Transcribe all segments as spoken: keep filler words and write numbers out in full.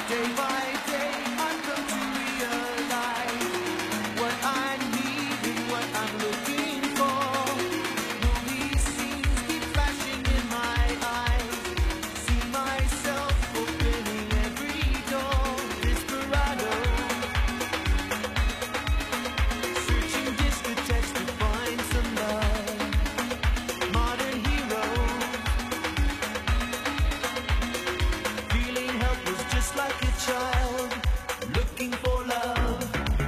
Day by day I come to realize what I need and what I'm looking for. Movie scenes keep flashing in my eyes. See myself opening every door. Desperado, searching discotheques to find some love. Modern heroes, feeling helpless just like a child, looking for love.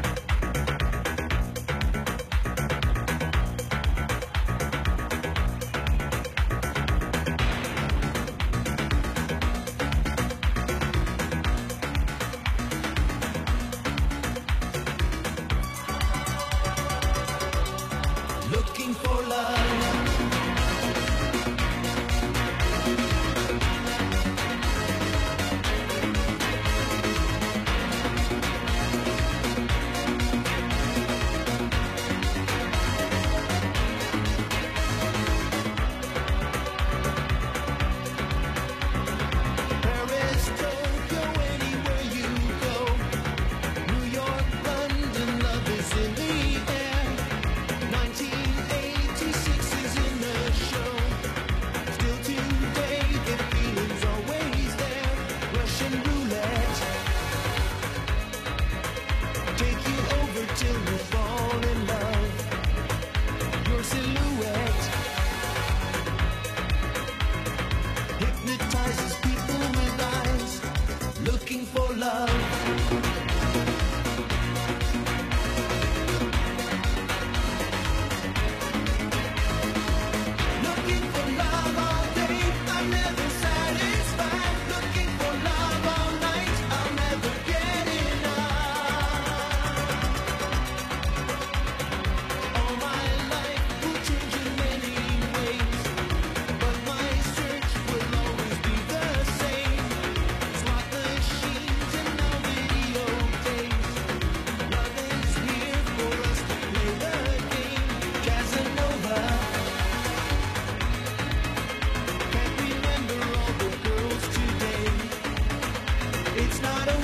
Looking for love. Paris, Tokyo, anywhere you go. New York, London, love is in the air. nineteen eighty-six is in the show. Still today, the feeling's always there. Russian roulette, take you over till you fall in love. Your silhouette hypnotizes people with eyes looking for love. Looking for love all day, I'm never satisfied. Looking for love all night, I'll never get enough. All my life will change in many ways, but my search will always be the same. Slot machines and now video games. Love is here for us to play the game. Casanova, can't remember all the girls today. It's not